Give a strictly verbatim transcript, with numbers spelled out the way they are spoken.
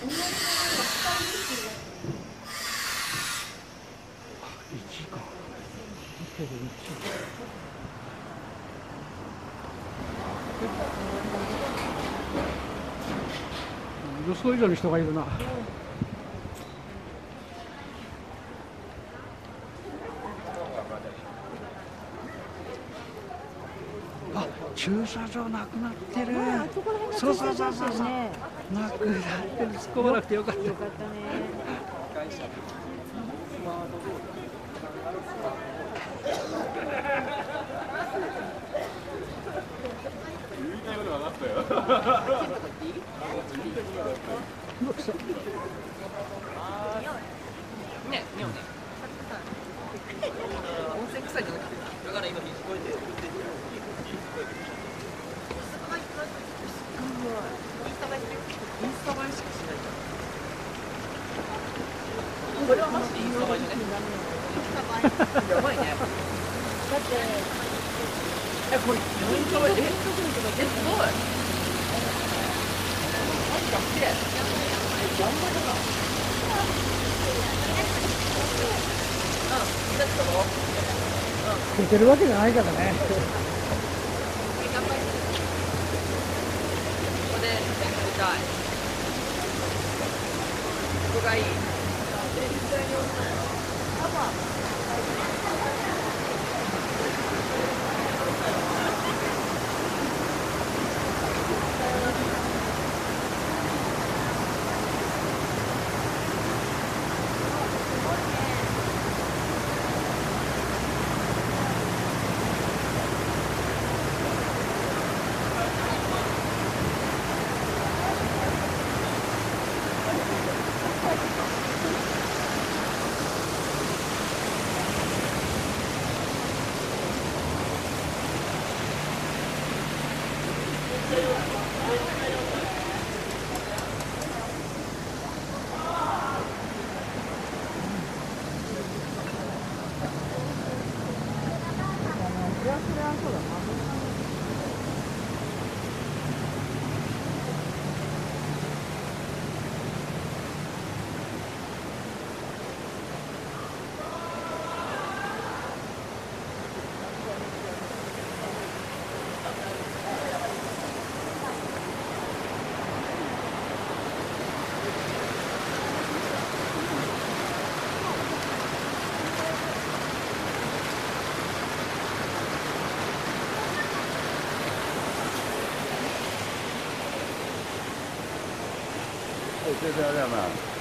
いちか。ホテルいち。予想以上に人がいるな。あ、駐車場なくなってる。そうそうそうそうそう。なくなってる。突っ込まなくてよかった。よかったね。 ね、匂うね。温泉臭いじゃなくて、だから今聞こえてる。インスタ映えしかしないじゃん。これはマジでインスタ映えじゃね？やばいね。だって、え、これインスタ映え、え、え、すごい。マジかっけえ。え、頑張るな。 出てるわけじゃないからね。 ここで撮りたい。ここがいい。 对对对对嘛。